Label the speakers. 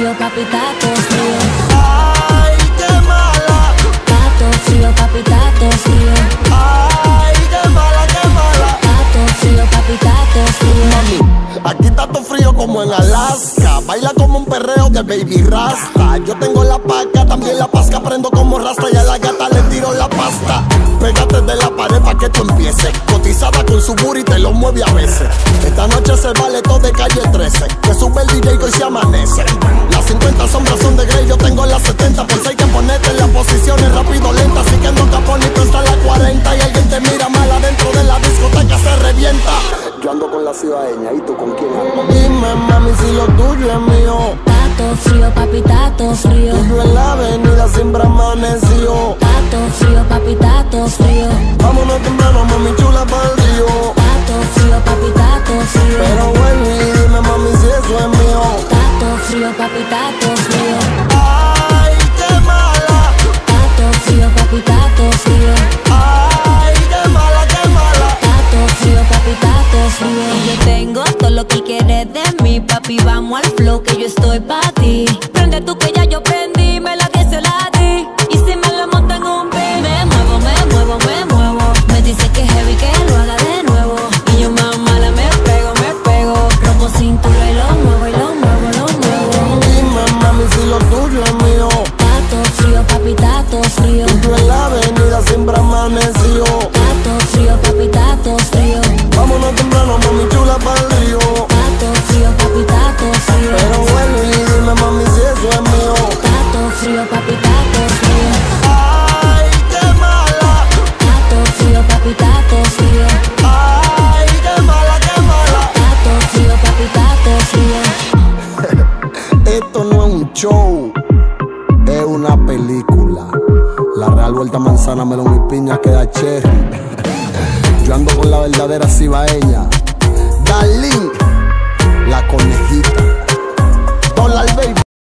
Speaker 1: frío, papi, tato frío.
Speaker 2: Ay, qué mala.
Speaker 1: Tato frío, papi, tato frío.
Speaker 2: Ay, qué mala, qué mala.
Speaker 1: Tato frío, papi, tato frío.
Speaker 2: Mami, aquí está todo frío como en Alaska. Baila como un perreo de Baby Rasta. Yo tengo la paca, también la pasca. Prendo como rasta y a la gata le tiro la pasta. Pégate de la pared pa' que tú empieces. Cotizada con su booty te lo mueve a veces. Esta noche se vale todo de calle 13. Que sube el DJ que hoy se amanece. Las 50 sombras son de Grey, yo tengo las 70. Por si hay que ponerte en las posiciones rápido, lenta. Así que no caponito está la 40. Y alguien te mira mal adentro de la discoteca se revienta. Yo ando con la ciudadeña, ¿y tú con quién andas? Dime, mami, si lo tuyo es mío.
Speaker 1: Tato frío, papi, tato frío.
Speaker 2: Yo en la avenida siempre amaneció.
Speaker 1: Tato frío, papi, tato frío.
Speaker 2: Vámonos temprano, mami chula, pa'l río.
Speaker 1: Tato frío, papi, tato frío.
Speaker 2: Pero bueno, y dime, mami, si eso es mío.
Speaker 1: Tato frío, papi, tato frío.
Speaker 2: Ay, qué mala.
Speaker 1: Tato frío, papi, tato frío.
Speaker 2: Ay, qué mala, qué mala.
Speaker 1: Tato frío, papi, tato frío. Yo tengo todo lo que quieres de mí, papi, vamos al flow que yo estoy pa' ti. Prende tú que ya yo prendí, me la que se la di. Y si me la monto en un beat, me muevo, me muevo, me muevo. Me dice que heavy, que lo haga de nuevo. Y yo más mala me pego, me pego. Rompo cintura y lo muevo, y lo muevo, lo muevo.
Speaker 2: Dime, mami, si lo tuyo es mío.
Speaker 1: Tato frío, papi, tato frío.
Speaker 2: Yo en la avenida siempre amaneció.
Speaker 1: Tato frío, papi, tato frío.
Speaker 2: Vámonos temprano, mami chula, pa'l río.
Speaker 1: Tato frío, papi, tato frío.
Speaker 2: Pero bueno, y dime, mami, si eso es mío.
Speaker 1: Tato frío, papi, tato frío.
Speaker 2: Ay, qué mala.
Speaker 1: Tato frío, papi, tato frío.
Speaker 2: Ay, qué mala, qué mala.
Speaker 1: Tato frío, papi, tato frío.
Speaker 2: Esto no es un show, es una película. La Real Vuelta Manzana, melón y piña queda cherry. Yo ando con la verdadera cibaeña, Darlene, la conejita.